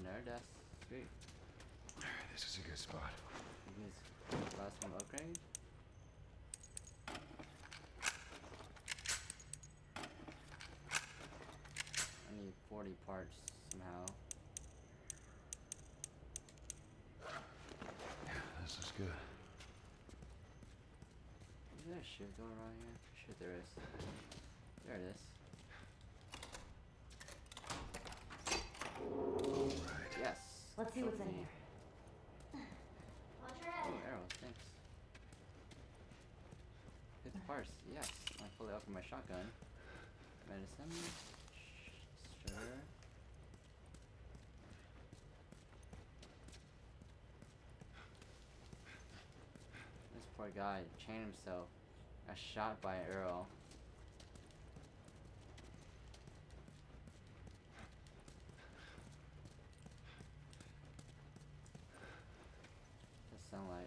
Another desk. Sweet. This is a good spot. You guys last one upgrade? I need 40 parts somehow. Yeah, this is good. Is there a shift going around here? Sure there is. There it is. Right. Yes. Let's see what's in here. Oh, arrows, thanks. Hit the parts, yes. I fully upgrade my shotgun. Medicine. Sugar. This poor guy chained himself. Got shot by an arrow. The sunlight.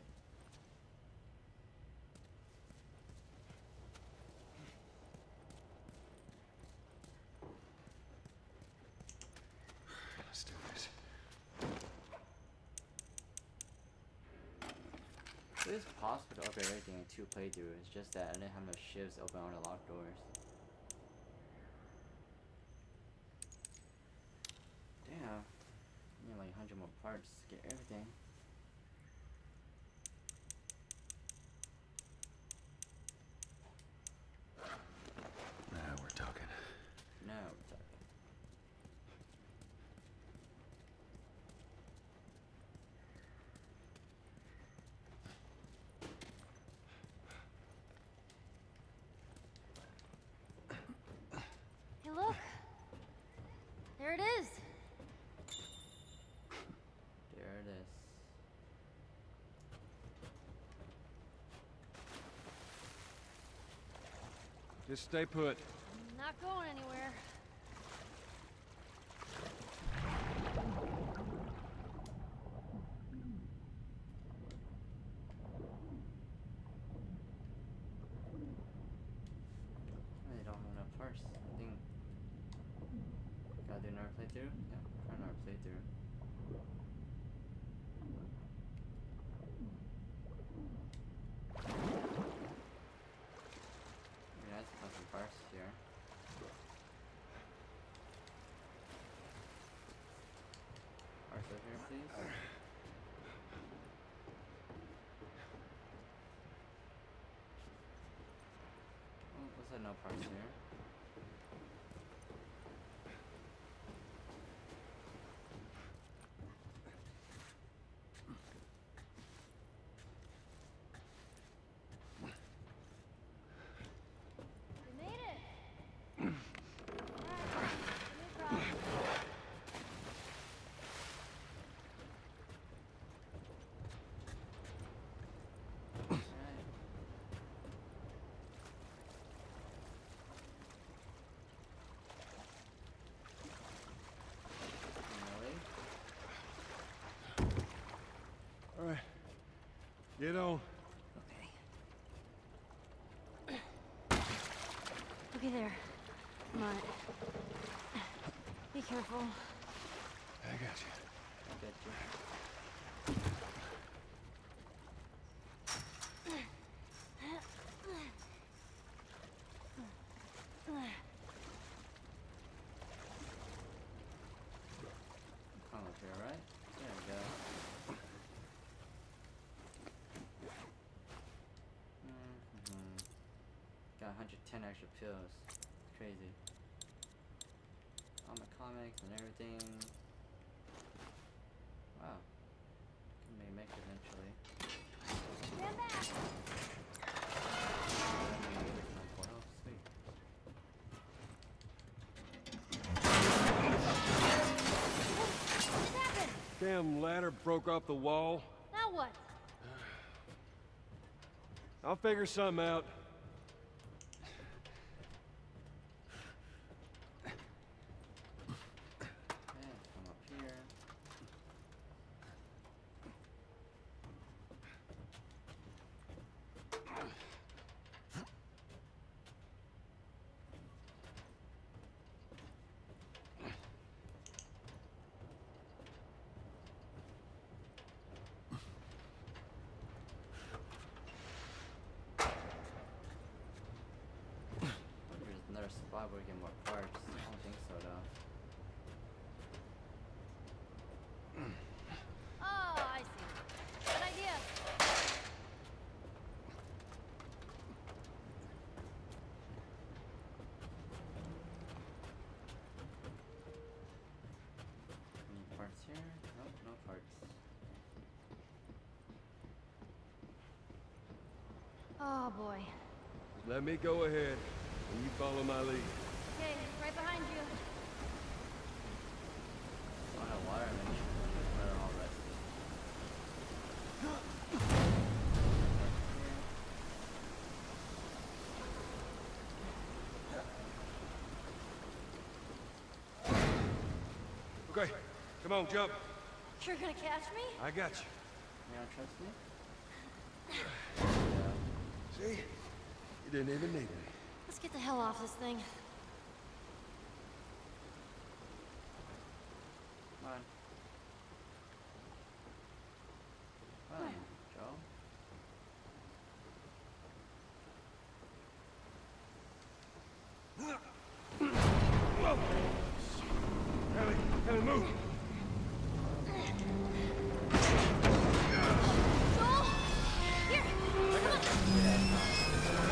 Let's do this. It is possible to upgrade everything in 2 playthroughs. It's just that I didn't have no shifts open on the locked doors. Damn. I need like 100 more parts to get everything. Now we're talking. Now we're talking. Hey, look. There it is. There it is. Just stay put. I'm not going anywhere. They don't have enough parts. I think. Gotta do another playthrough? Yeah, try another playthrough. Be nice to put some parts here. Parts over here, please. Oh, looks like no parts here. We made it. Alright, no problem. Alright. Really? All right. Get on. Okay. Okay, there. Come on. Be careful. I got you. I get you. Come up here, right? There we go. Got 110 extra pills. It's crazy. All my comics and everything. Wow. Can make it eventually. Stand back. Oh, sweet. What happened? Damn ladder broke off the wall. Now what? I'll figure something out. Okay, come up here. before we get more parts. I don't think so though. Oh, I see. Good idea. Any parts here? Nope, no parts. Oh boy. Let me go ahead, and you follow my lead. Okay, right behind you. On a water mission. We're all rested. Okay, come on, jump. You're gonna catch me? I got you. You don't trust me? See? You didn't even need me. Let's get the hell off this thing. Come on. Come on, Joe. Ellie, move. Joel! Here! Come on!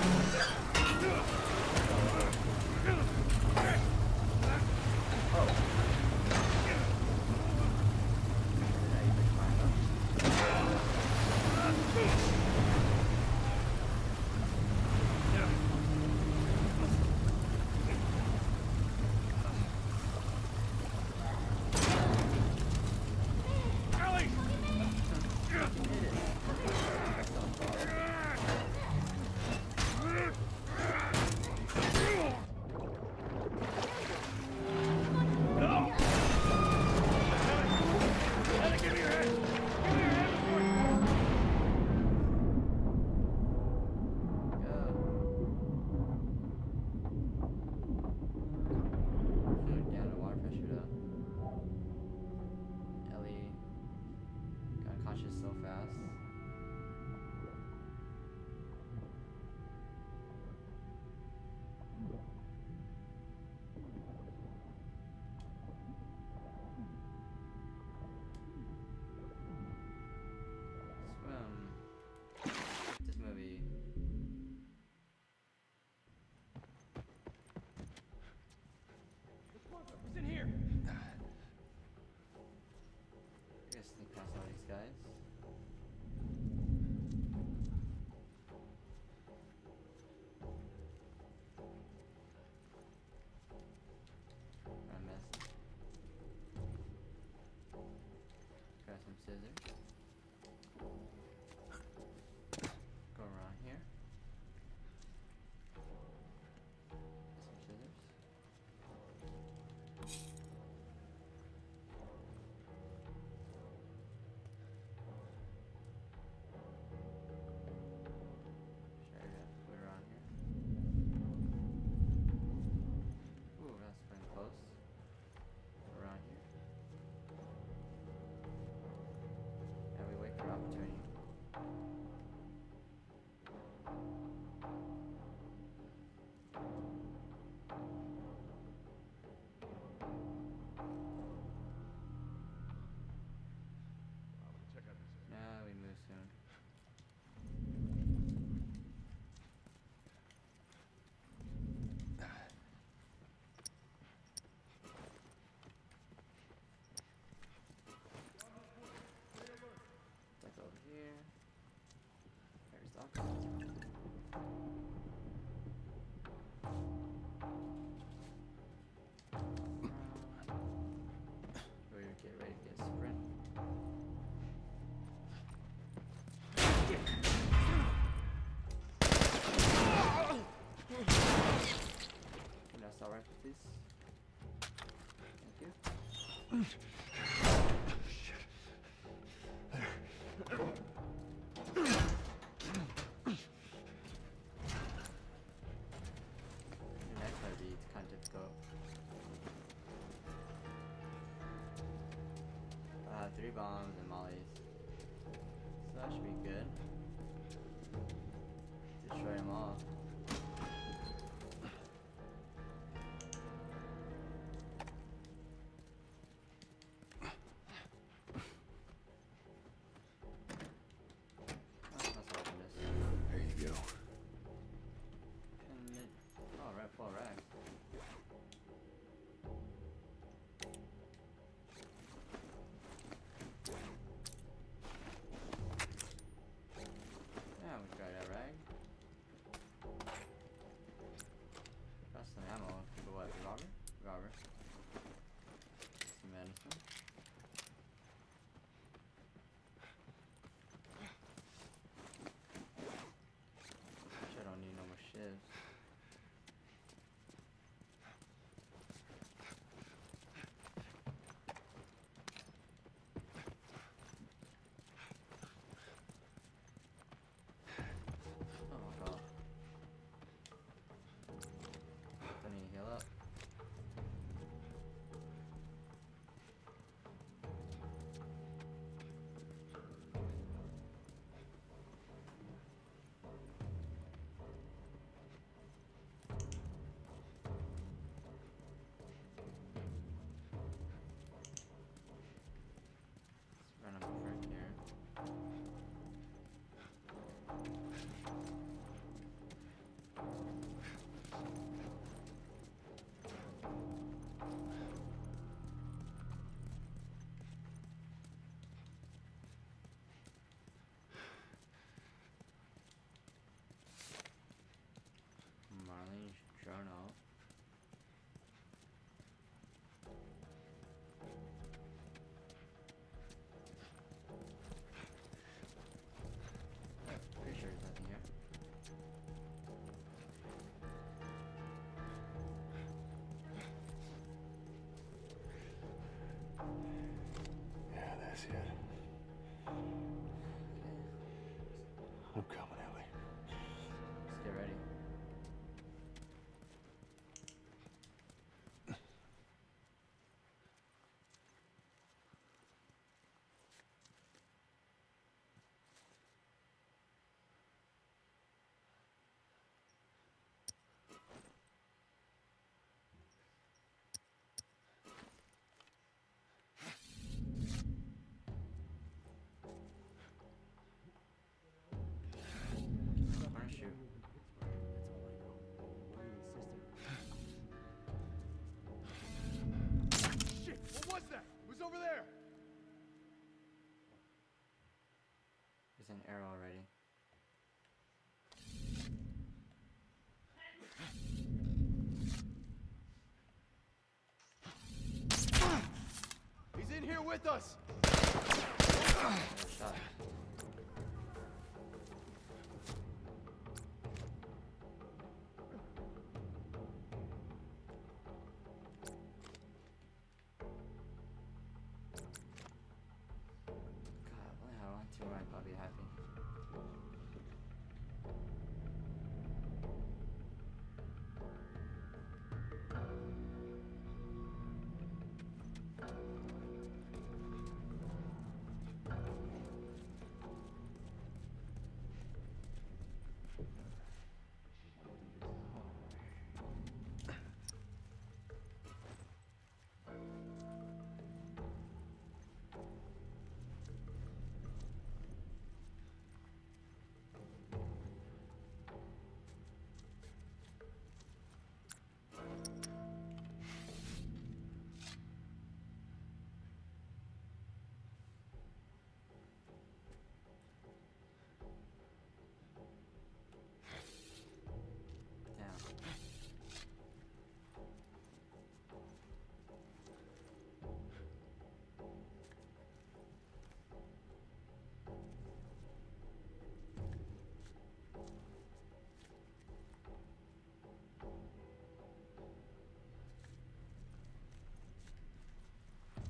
Scissors. Go around here. Some scissors. Sure, yeah, put it around here. Ooh, that's pretty close. Around here. And we wait for opportunity. Now we move soon. Duck over here. There's Duck. We're gonna get ready to get sprint. Can I start rifle, please? Thank you. The next might be kind of difficult. 3 bombs and mollies. So that should be good. Destroy them all. I'm coming, Ellie. Just get ready. Corner shoot. Shit! What was that? Who's over there? There's an arrow already. He's in here with us! There's a shot. God, only had one team wipe, I'll be happy. Damn.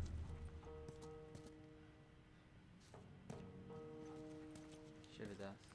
Shoot it does.